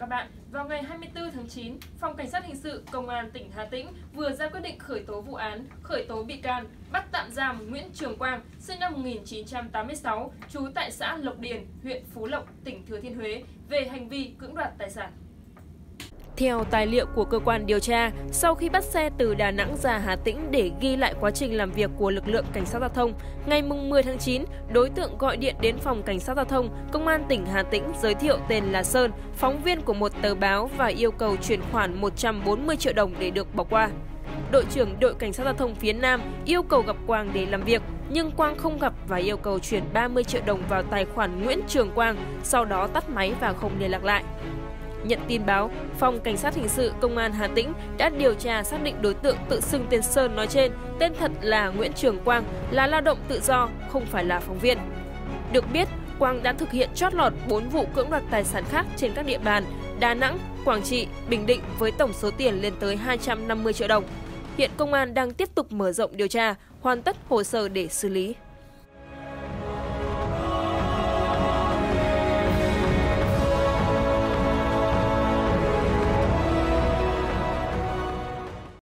bạn, vào ngày 24 tháng 9, Phòng Cảnh sát Hình sự Công an tỉnh Hà Tĩnh vừa ra quyết định khởi tố vụ án, khởi tố bị can, bắt tạm giam Nguyễn Trường Quang, sinh năm 1986, trú tại xã Lộc Điền, huyện Phú Lộc, tỉnh Thừa Thiên Huế, về hành vi cưỡng đoạt tài sản. Theo tài liệu của cơ quan điều tra, sau khi bắt xe từ Đà Nẵng ra Hà Tĩnh để ghi lại quá trình làm việc của lực lượng cảnh sát giao thông, ngày 10 tháng 9, đối tượng gọi điện đến Phòng Cảnh sát giao thông, Công an tỉnh Hà Tĩnh giới thiệu tên là Sơn, phóng viên của một tờ báo và yêu cầu chuyển khoản 140 triệu đồng để được bỏ qua. Đội trưởng đội Cảnh sát giao thông phía Nam yêu cầu gặp Quang để làm việc, nhưng Quang không gặp và yêu cầu chuyển 30 triệu đồng vào tài khoản Nguyễn Trường Quang, sau đó tắt máy và không liên lạc lại. Nhận tin báo, Phòng Cảnh sát Hình sự Công an Hà Tĩnh đã điều tra xác định đối tượng tự xưng tên Sơn nói trên, tên thật là Nguyễn Trường Quang, là lao động tự do, không phải là phóng viên. Được biết, Quang đã thực hiện trót lọt 4 vụ cưỡng đoạt tài sản khác trên các địa bàn Đà Nẵng, Quảng Trị, Bình Định với tổng số tiền lên tới 250 triệu đồng. Hiện công an đang tiếp tục mở rộng điều tra, hoàn tất hồ sơ để xử lý.